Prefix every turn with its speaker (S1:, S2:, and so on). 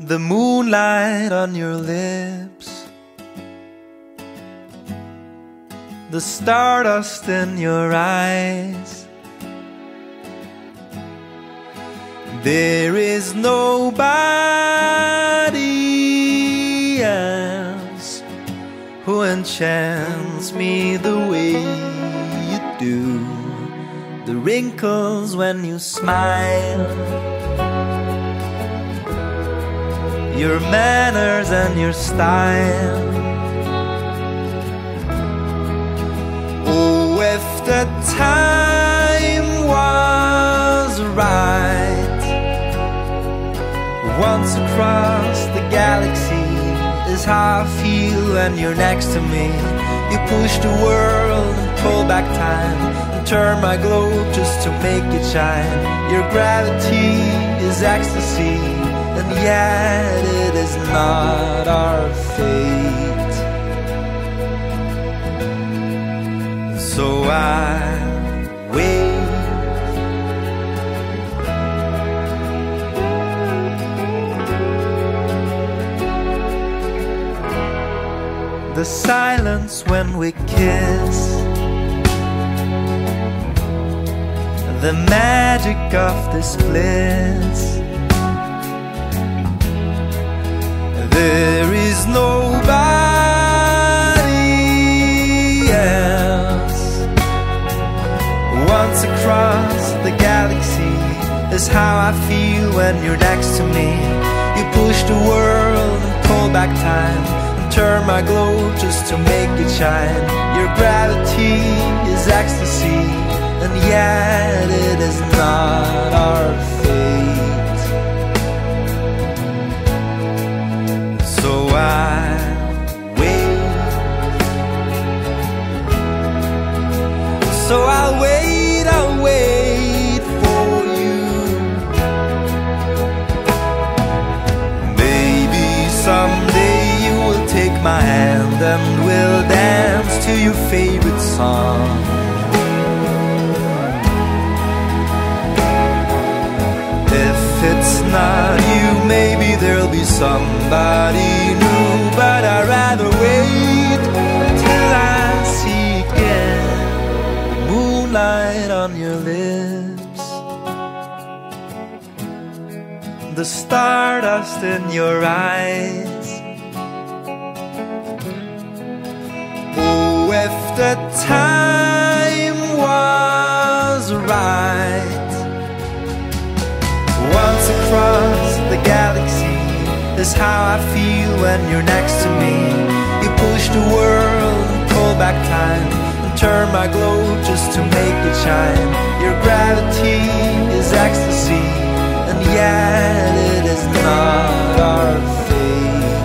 S1: the moonlight on your lips, the stardust in your eyes. There is nobody else who enchants me the way you do. The wrinkles when you smile, your manners and your style. Oh, if the time was right, once across the galaxy is how I feel when you're next to me. You push the world and pull back time, and turn my globe just to make it shine. Your gravity is ecstasy, and yet it is not our fate. So I wait. The silence when we kiss, the magic of this bliss. There is nobody else. Once across the galaxy is how I feel when you're next to me. You push the world and pull back time, turn my globe just to make it shine. Your gravity is ecstasy, and yet it is not our fate. So I wait. So I'll wait for you. Maybe someday take my hand and we'll dance to your favorite song. If it's not you, maybe there'll be somebody new, but I'd rather wait until I see again the moonlight on your lips, the stardust in your eyes. If the time was right, once across the galaxy is how I feel when you're next to me. You push the world and pull back time, and turn my globe just to make it shine. Your gravity is ecstasy, and yet it is not our fate.